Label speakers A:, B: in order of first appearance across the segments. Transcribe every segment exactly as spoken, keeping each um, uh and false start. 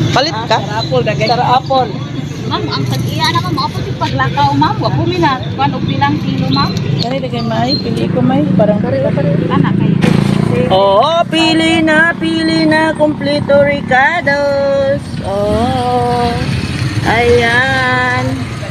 A: Palit ka?
B: Apple, Star apple.
C: Ma'am, ang tag-iya na ma'am, apos yung paglakaw ma'am, wag po mina, kung bilang kilo ma'am.
B: Kani lagay may, pili ko may, parang
C: Anak kayo.
A: Oo, pili na, pili na, kompleto Ricardos. Oo, ayan.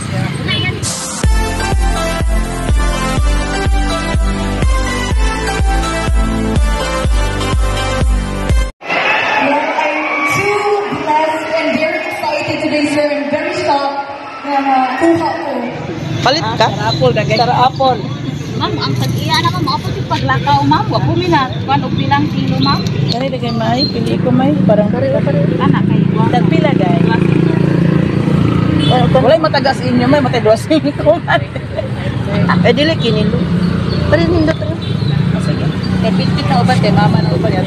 A: Palit ka?
B: Star apple, Star apple.
C: Ma'am, ang tag-iya na ma'am, apos yung paglakaw ma'am, wag po mina, kung bilang kilo ma'am.
B: Kani lagay may, pili ko may, parang
C: Anak kayo.
B: tagpila guys. Walay matagas inyo may, matagwas inyo ko.
A: Eh, dili kinilo. Palit nindot rin.
B: Sige. Eh, pitit na ubat eh, mama na ubat.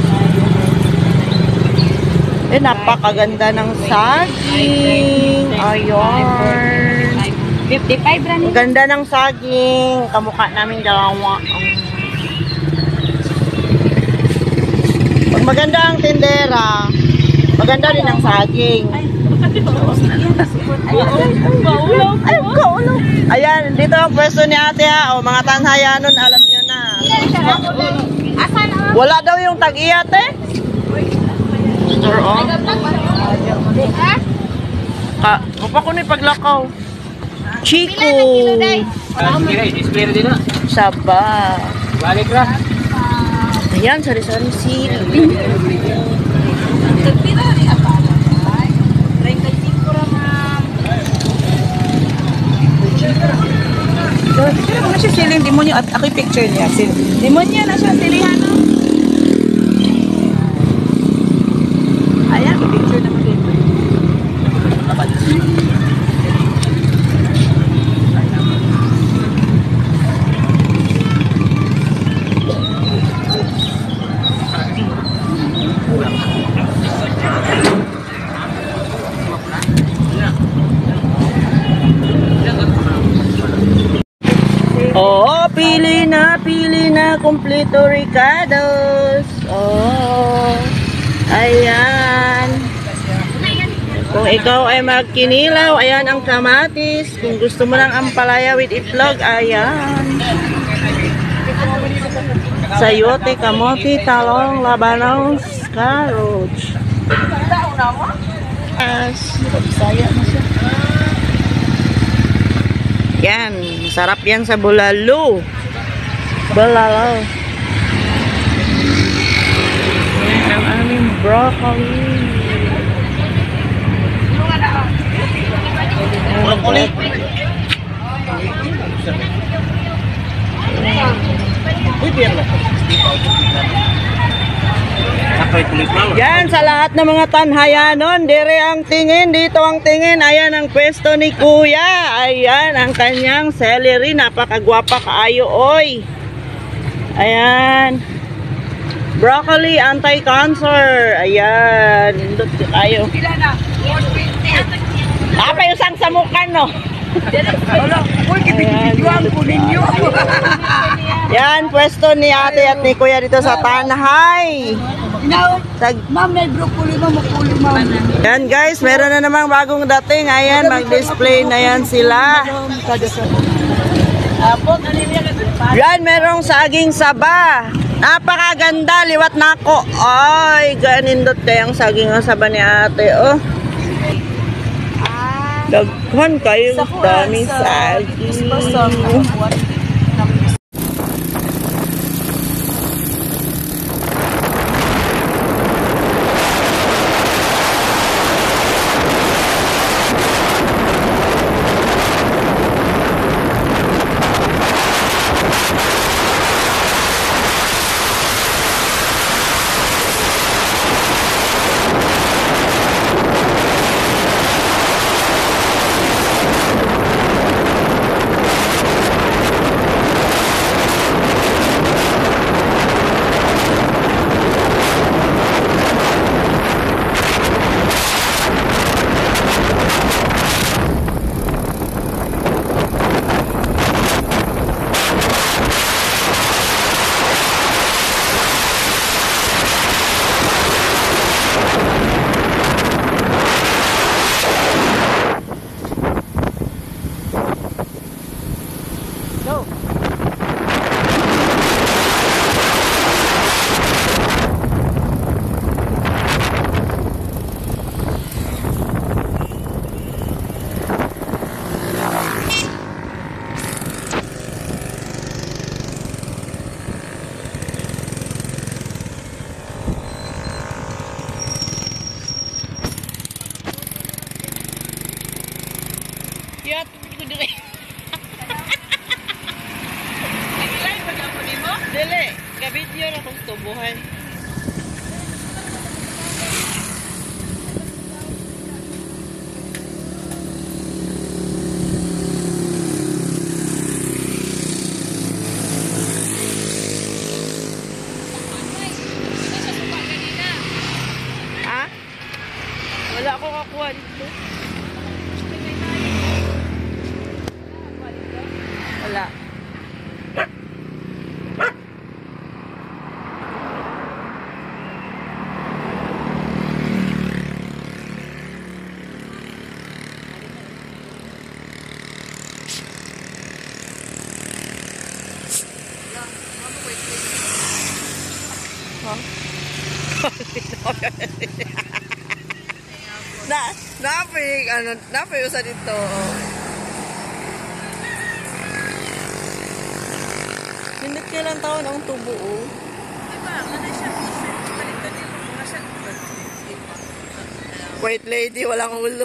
A: Eh, napakaganda ng saging. Ayan.
C: fifty-five rani.
A: Ang ganda ng saging. Kamukha namin dalawa. Pag maganda ang tindera, maganda rin ang saging. Ay, kaulaw. Ayan, dito ang pwesto ni ate ha. O, mga tanhayanon, alam nyo na. Wala daw yung tag-iya, ate. Oo. Ka, pa ko ni paglakaw. Chico. Saba.
B: Balik ra.
A: Ayan, sari-sari sili.
B: Pero kung na siya siling demonyo at ako'y picture niya. Demonyo na siya silihan. Ayan, picture na mag-ibig.
A: Oo, pili na, pili na, kompleto Ricardos. Oo, ayan. Kung ikaw ay magkinilaw, ayan ang kamatis. Kung gusto mo ng ampalaya with itlog, ayan. Sayote, kamote, talong, labanos, carrots. Yan, sarap yan sa bulalo. Bulalo. Ang aming broccoli. Broccoli. Yan, sa lahat ng mga tanhayanon, dire ang tingin, dito ang tingin. Ayan ang pwesto ni Kuya. Ayan ang kanyang celery. Napakagwapa kaayo, oy. Ayan. Broccoli, anti-cancer. Ayan. Indot kayo. Apa yung sang samukan, no? Yan, pwesto ni ate at ni Kuya dito sa Tanhay.
B: Ma'am, may broccoli mo, mukuli mo.
A: Yan guys, meron na namang bagong dating. Ayan, mag-display na yan sila. Yan, merong saging saba. Napakaganda, liwat na ako. Ay, ganindot kayang saging ng saba ni ate, oh. Daghan kayo, dami saging. Kaya ko dire.
B: Nag-live ba lang po din mo?
A: Dili, ka-video na kong tubuhan. Ha? Wala ako kakuha dito. Wala. na, napig, ano, napig usa dito. Hindi ka lang taon ang tubo, oh.
B: Diba, ano siya? Baliktad din mo mga siya.
A: White lady, walang ulo.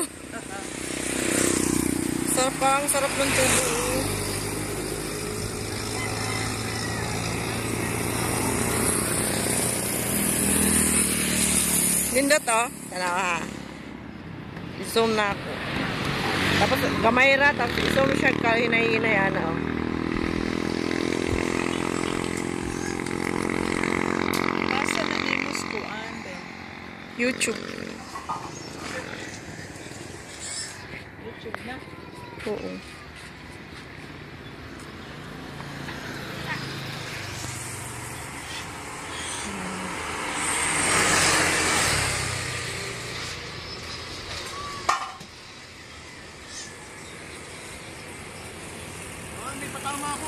A: Sarap ang sarap ng tubo, oh. Nindot, oh. Tanaw, ha. I-zoom na ako. Tapos, kamera, tapos i-zoom siya kahinay-hinay, ano, oh.
B: Basta na din mo skuan, Ben.
A: YouTube.
B: YouTube na.
A: Oo.
B: Hindi pa tama ako.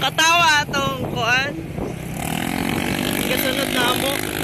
A: Katawa atong kuan. Kasunod na mo.